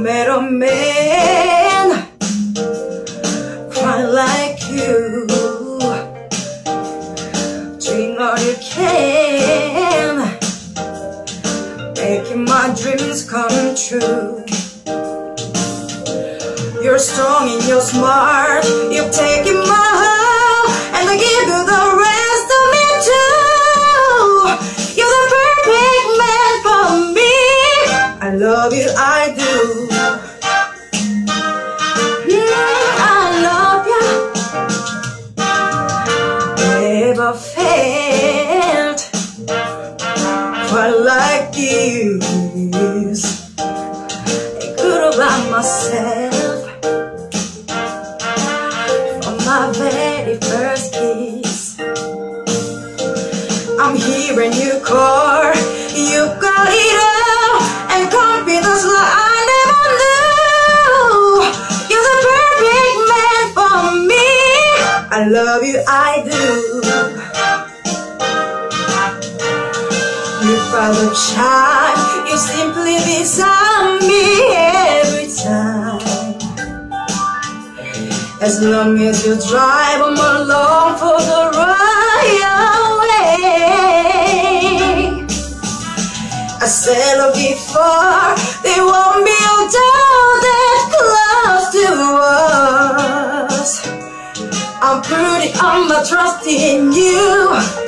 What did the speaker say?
met a man quite like you. Doing all you can, making my dreams come true. You're strong and you're smart, you've taken my heart, and I give you the rest of me too. You're the perfect man for me. I love you, I do. I love you. Never felt quite like this. I could have by myself from my very first kiss. I'm hearing you call, you got it all, and confidence like I never knew. You're the perfect man for me. I love you, I do. You follow child, you simply beside me every time. As long as you drive, I'm along for the ride away. I said before, they won't be all that close to us. I'm putting all my trust in you.